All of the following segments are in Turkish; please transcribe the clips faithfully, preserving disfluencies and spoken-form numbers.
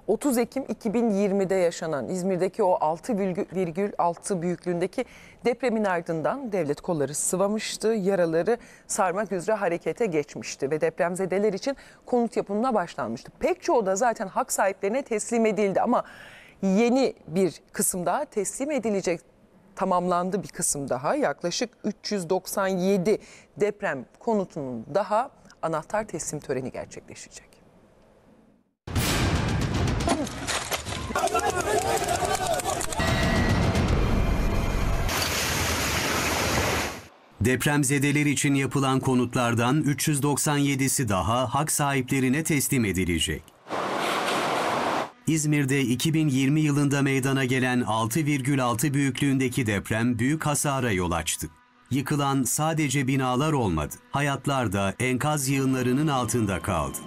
otuz Ekim iki bin yirmide yaşanan İzmir'deki o altı virgül altı büyüklüğündeki depremin ardından devlet kolları sıvamıştı. Yaraları sarmak üzere harekete geçmişti ve depremzedeler için konut yapımına başlanmıştı. Pek çoğu da zaten hak sahiplerine teslim edildi ama yeni bir kısım daha teslim edilecek. Tamamlandı bir kısım daha. Yaklaşık üç yüz doksan yedi deprem konutunun daha anahtar teslim töreni gerçekleşecek. Depremzedeler için yapılan konutlardan üç yüz doksan yedisi daha hak sahiplerine teslim edilecek. İzmir'de iki bin yirmi yılında meydana gelen altı virgül altı büyüklüğündeki deprem büyük hasara yol açtı. Yıkılan sadece binalar olmadı. Hayatlar da enkaz yığınlarının altında kaldı.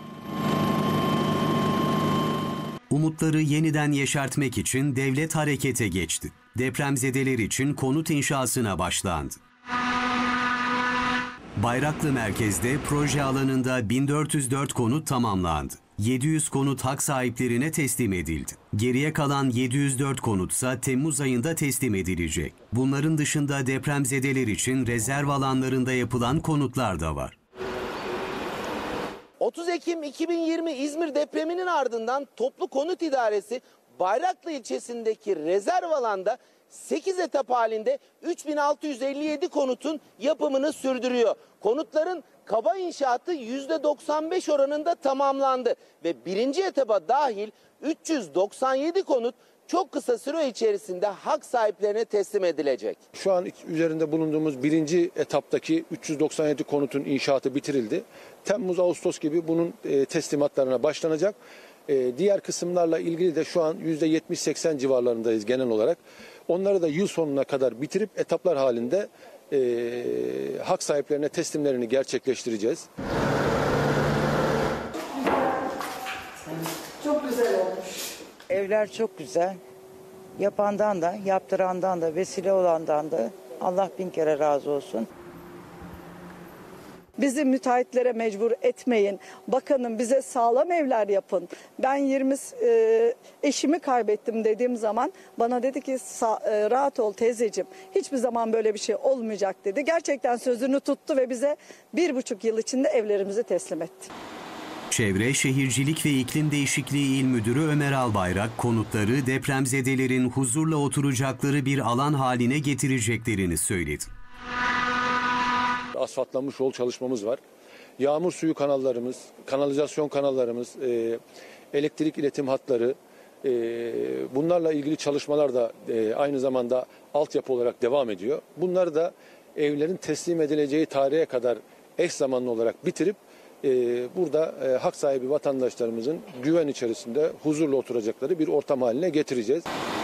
Umutları yeniden yeşertmek için devlet harekete geçti. Depremzedeler için konut inşasına başlandı. Bayraklı merkezde proje alanında bin dört yüz dört konut tamamlandı. yedi yüz konut hak sahiplerine teslim edildi. Geriye kalan yedi yüz dört konutsa Temmuz ayında teslim edilecek. Bunların dışında depremzedeler için rezerv alanlarında yapılan konutlar da var. otuz Ekim iki bin yirmi İzmir depreminin ardından Toplu Konut İdaresi Bayraklı ilçesindeki rezerv alanda sekiz etap halinde üç bin altı yüz elli yedi konutun yapımını sürdürüyor. Konutların kaba inşaatı yüzde doksan beş oranında tamamlandı ve birinci etaba dahil üç yüz doksan yedi konut çok kısa süre içerisinde hak sahiplerine teslim edilecek. Şu an üzerinde bulunduğumuz birinci etaptaki üç yüz doksan yedi konutun inşaatı bitirildi. Temmuz-Ağustos gibi bunun teslimatlarına başlanacak. Diğer kısımlarla ilgili de şu an yüzde yetmiş seksen civarlarındayız genel olarak. Onları da yıl sonuna kadar bitirip etaplar halinde e, hak sahiplerine teslimlerini gerçekleştireceğiz. Çok güzel olmuş. Evler çok güzel. Yapandan da, yaptırandan da, vesile olandan da Allah bin kere razı olsun. Bizi müteahhitlere mecbur etmeyin. Bakanım bize sağlam evler yapın. Ben yirmi e, eşimi kaybettim dediğim zaman bana dedi ki e, rahat ol teyzeciğim. Hiçbir zaman böyle bir şey olmayacak dedi. Gerçekten sözünü tuttu ve bize bir buçuk yıl içinde evlerimizi teslim etti. Çevre, Şehircilik ve İklim Değişikliği İl Müdürü Ömer Albayrak konutları depremzedelerin huzurla oturacakları bir alan haline getireceklerini söyledi. Asfaltlanmış yol çalışmamız var. Yağmur suyu kanallarımız, kanalizasyon kanallarımız, e, elektrik iletim hatları, e, bunlarla ilgili çalışmalar da e, aynı zamanda altyapı olarak devam ediyor. Bunları da evlerin teslim edileceği tarihe kadar eş zamanlı olarak bitirip e, burada e, hak sahibi vatandaşlarımızın güven içerisinde huzurla oturacakları bir ortam haline getireceğiz.